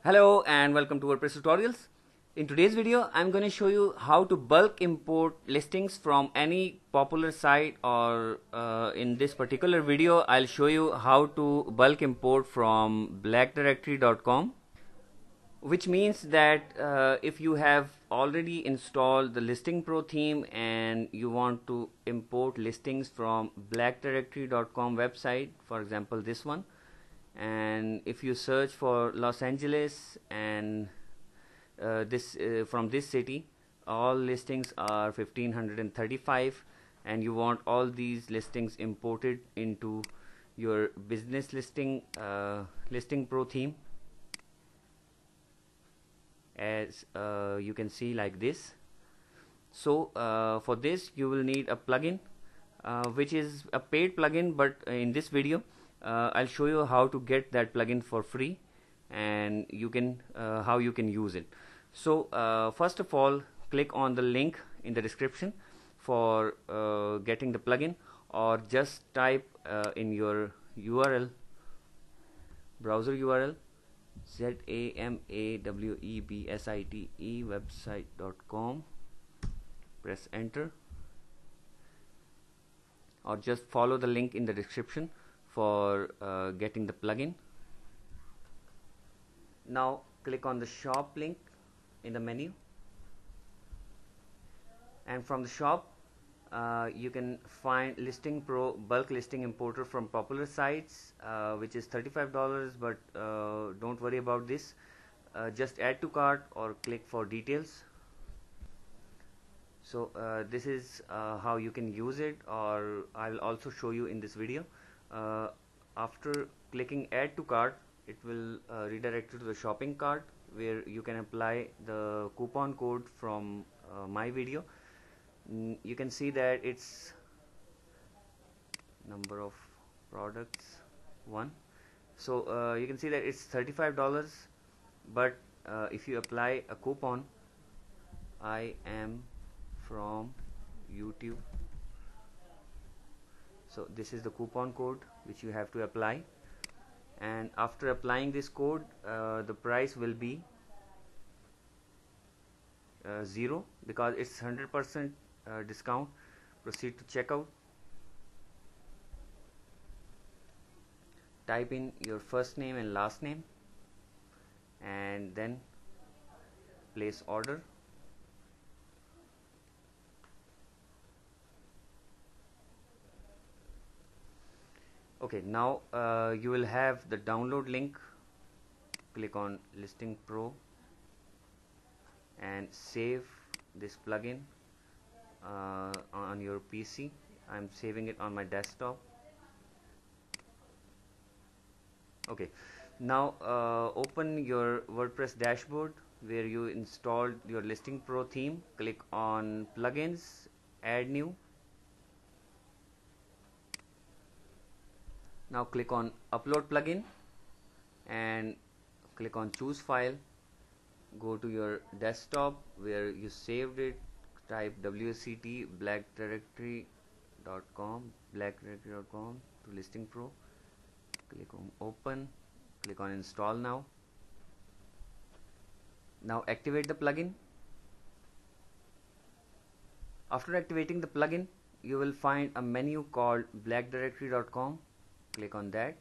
Hello and welcome to WordPress tutorials. In today's video, I'm going to show you how to bulk import listings from any popular site, or in this particular video, I'll show you how to bulk import from blackdirectory.com, which means that if you have already installed the Listing Pro theme and you want to import listings from blackdirectory.com website, for example this one, and if you search for Los Angeles and from this city, all listings are 1535, and you want all these listings imported into your business listing Pro theme, as you can see like this. So for this you will need a plugin which is a paid plugin, but in this video I'll show you how to get that plugin for free, and you can how you can use it. So first of all, click on the link in the description for getting the plugin, or just type in your URL, browser URL, zamawebsite website.com, press enter, or just follow the link in the description for getting the plugin. Now click on the shop link in the menu, and from the shop you can find Listing Pro bulk listing importer from popular sites, which is $35, but don't worry about this. Just add to cart or click for details. So this is how you can use it, or I'll also show you in this video. After clicking add to cart, it will redirect you to the shopping cart, where you can apply the coupon code from my video. You can see that it's number of products 1. So you can see that it's $35, but if you apply a coupon, I am from YouTube, so this is the coupon code which you have to apply, and after applying this code the price will be 0, because it's 100% discount. Proceed to checkout, type in your first name and last name, and then place order. Okay, now you will have the download link. Click on Listing Pro and save this plugin on your PC. I'm saving it on my desktop. Okay, now open your WordPress dashboard where you installed your Listing Pro theme. Click on plugins, add new. Now click on upload plugin and click on choose file. Go to your desktop where you saved it, type wct blackdirectory.com to Listing Pro, click on open, click on install now. Now activate the plugin. After activating the plugin, you will find a menu called blackdirectory.com. Click on that.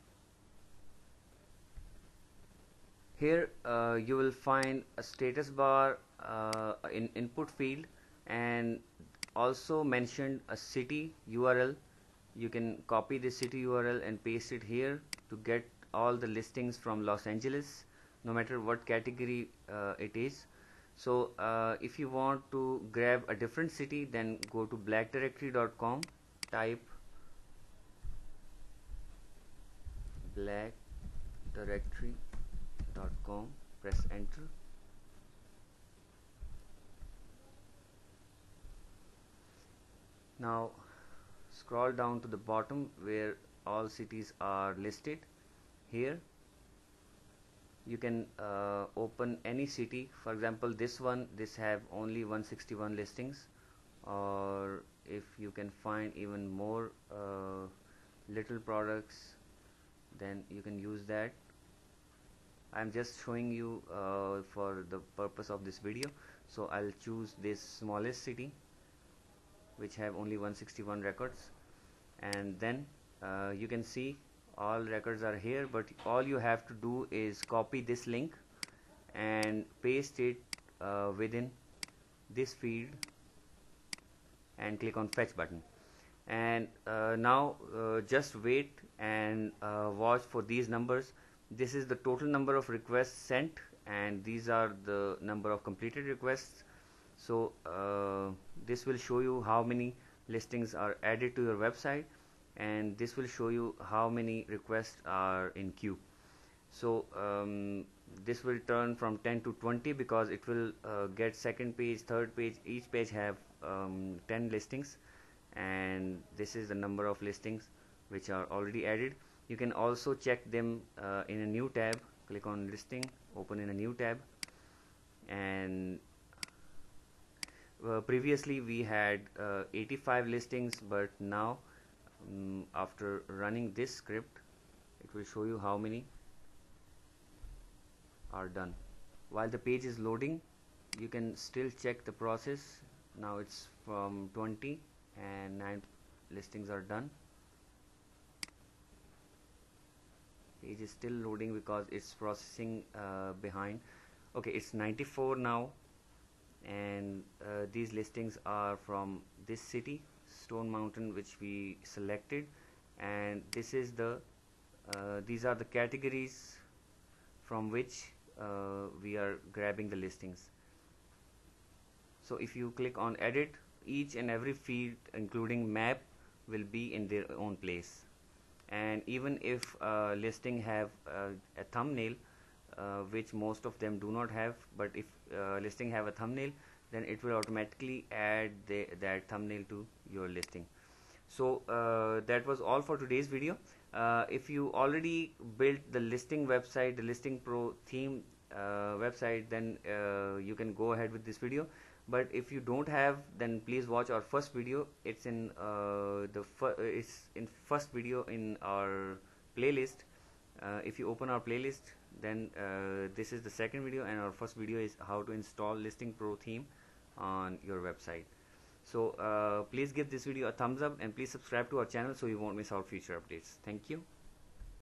Here you will find a status bar in input field, and also mentioned a city URL. You can copy this city URL and paste it here to get all the listings from Los Angeles, no matter what category it is. So if you want to grab a different city, then go to blackdirectory.com, type blackdirectory.com, press enter. Now scroll down to the bottom where all cities are listed. Here you can open any city. For example, this one, this have only 161 listings, or if you can find even more little products, then you can use that. I'm just showing you for the purpose of this video. So I'll choose this smallest city which have only 161 records, and then you can see all records are here, but all you have to do is copy this link and paste it within this field and click on fetch button. And now just wait and watch for these numbers. This is the total number of requests sent, and these are the number of completed requests. So this will show you how many listings are added to your website, and this will show you how many requests are in queue. So this will turn from 10 to 20 because it will get second page, third page, each page have 10 listings, and this is the number of listings which are already added. You can also check them in a new tab. Click on listing, open in a new tab, and previously we had 85 listings, but now after running this script it will show you how many are done. While the page is loading, you can still check the process. Now it's from 20 and 9 listings are done. Page is still loading because it's processing behind. Okay, it's 94 now, and these listings are from this city, Stone Mountain, which we selected, and this is the these are the categories from which we are grabbing the listings. So if you click on edit, each and every field including map will be in their own place. And even if listing have a thumbnail, which most of them do not have, but if listing have a thumbnail, then it will automatically add that thumbnail to your listing. So that was all for today's video. If you already built the listing website, the Listing Pro theme website, then you can go ahead with this video. But if you don't have, then please watch our first video. It's in first video in our playlist. If you open our playlist, then this is the second video, and our first video is how to install Listing Pro theme on your website. So please give this video a thumbs up, and please subscribe to our channel so you won't miss our future updates. Thank you.